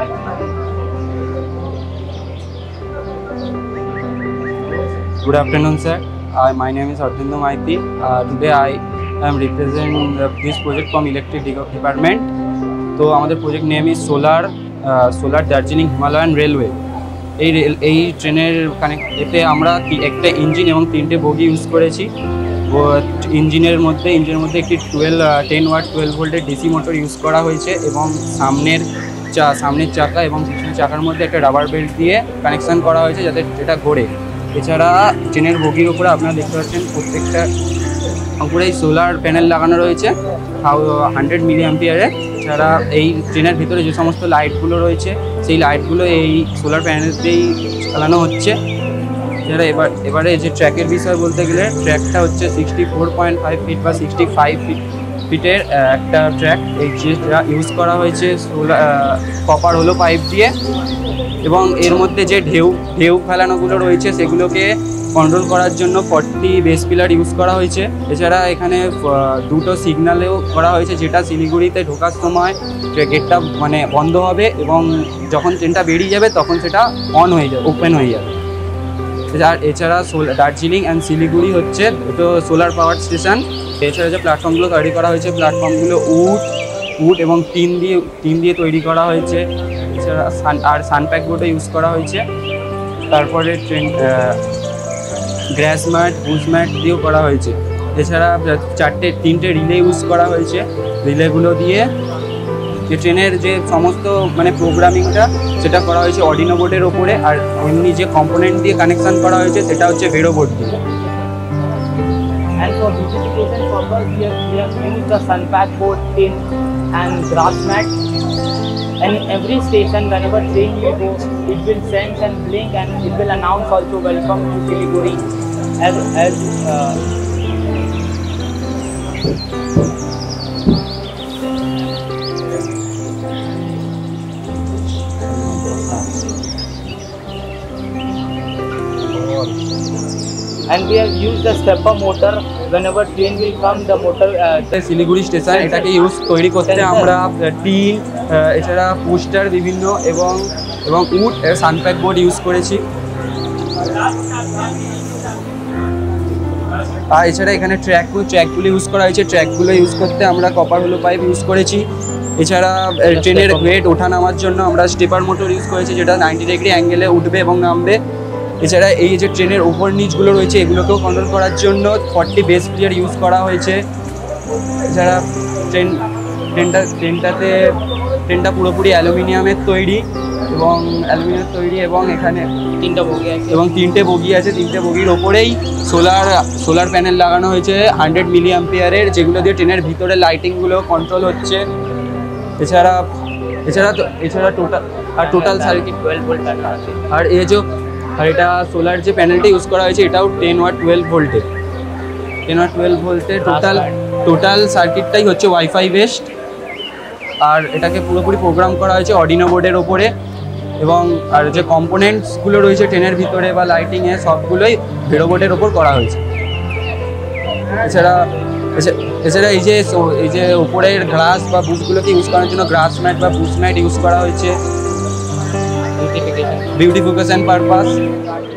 Good afternoon, sir. My name is Ardvindo Maiti. Today I am representing this project from Electric Department. So our project name is Solar Darjeeling Himalayan Railway. এই ট্রেনের এতে আমরা একটা engine এবং 3টে বগি use করেছি। ইঞ্জিনের মধ্যে একটি 10 ওয়াট 12 ভোল্টের ডিসি মোটর ইউজ করা হয়েছে এবং সামনের চাকা এবং পিছনের চাকার মধ্যে একটা রাবার বেল্ট দিয়ে কানেকশন করা হয়েছে যাতে এটা ঘোরে। এছাড়া ট্রেনের বগির উপরে আপনারা দেখতে পাচ্ছেন প্রত্যেকটা উপরেই সোলার প্যানেল লাগানো রয়েছে 100 মিলি অ্যাম্পিয়ারের। এছাড়া এই ট্রেনের ভিতরে যে সমস্ত লাইটগুলো রয়েছে সেই লাইটগুলো এই সোলার প্যানেল দিয়েই চালানো হচ্ছে। এছাড়া এবারে যে ট্র্যাকের বিষয় বলতে গেলে ট্র্যাকটা হচ্ছে 64.5 ফিট বা 65 ফিটের একটা ট্র্যাক। এই যেটা ইউজ করা হয়েছে কপার হলো পাইপ দিয়ে এবং এর মধ্যে যে ঢেউ ফেলানোগুলো রয়েছে সেগুলোকে কন্ট্রোল করার জন্য 40 বেস পিলার ইউজ করা হয়েছে। এছাড়া এখানে 2টো সিগন্যালেও করা হয়েছে, যেটা শিলিগুড়িতে ঢোকার সময় গেটটা বন্ধ হবে এবং যখন ট্রেনটা বেরিয়ে যাবে তখন সেটা অন হয়ে যাবে, ওপেন হয়ে যাবে। এছাড়া দার্জিলিং অ্যান্ড শিলিগুড়ি হচ্ছে দুটো সোলার পাওয়ার স্টেশন। এছাড়া যে প্ল্যাটফর্মগুলো তৈরি করা হয়েছে প্ল্যাটফর্মগুলো উড এবং টিন দিয়ে তৈরি করা হয়েছে। এছাড়া সানপ্যাক বোর্ডও ইউজ করা হয়েছে। তারপরে গ্রাস ম্যাট বুশ ম্যাট দিয়েও করা হয়েছে। এছাড়া 3টে রিলে ইউজ করা হয়েছে। রিলেগুলো দিয়ে যে ট্রেনের যে সমস্ত প্রোগ্রামিংটা সেটা করা হয়েছে অর্ডিনো বোর্ডের ওপরে, আর এমনি যে কম্পোনেন্ট দিয়ে কানেকশান করা হয়েছে সেটা হচ্ছে ভেরো বোর্ড দিয়ে। And for beautification purpose, we have used the sunpack board, tin and grass mat. And in every station, whenever train will go, it will sense and blink, and it will announce also welcome to Siliguri. And we have used the stepper motor. Whenever train will come, the motor Siliguri station এটাকে তৈরি করতে আমরা tin এছাড়া poster বিভিন্ন এবং would সানপ্যাক board use করেছি। আর এছাড়া এখানে ট্র্যাকগুলো ইউজ করা হয়েছে। ট্র্যাকগুলো ইউজ করতে আমরা কপার হলো পাইপ ইউজ করেছি। এছাড়া ট্রেনের ওয়েট ওঠা নামার জন্য আমরা স্টেপার মোটর ইউজ করেছি, যেটা 90 ডিগ্রি অ্যাঙ্গেলে উঠবে এবং নামবে। এছাড়া এই যে ট্রেনের ওপর নিচগুলো রয়েছে এগুলোকেও কন্ট্রোল করার জন্য 40 বেস প্লেয়ার ইউজ করা হয়েছে। এছাড়া ট্রেনটা পুরোপুরি অ্যালুমিনিয়ামের তৈরি এবং এখানে 3টে বগি আছে। 3টে বগির ওপরেই সোলার প্যানেল লাগানো হয়েছে 100 মিলি অ্যাম্পিয়ারের, যেগুলো দিয়ে ট্রেনের ভিতরে লাইটিংগুলো কন্ট্রোল হচ্ছে। এছাড়া টোটাল সার্কিট 12 ভোল্ট আছে। আর এটা সোলার যে প্যানেলটা ইউজ করা হয়েছে এটাও 10 ওয়াট 12 ভোল্টের। টোটাল সার্কিটটাই হচ্ছে ওয়াইফাই বেসড। আর এটাকে পুরোপুরি প্রোগ্রাম করা হয়েছে অর্ডিনো বোর্ডের ওপরে আর যে কম্পোনেন্টসগুলো রয়েছে ট্রেনের ভিতরে বা লাইটিংয়ে সবগুলোই ভেরো বোর্ডের ওপর করা হয়েছে। এছাড়া এই যে উপরের গ্লাস বা বুশগুলোকে ইউজ করার জন্য গ্রাস ম্যাট বা বুশ ম্যাট ইউজ করা হয়েছে বিউটিফিকেশন পারপাস।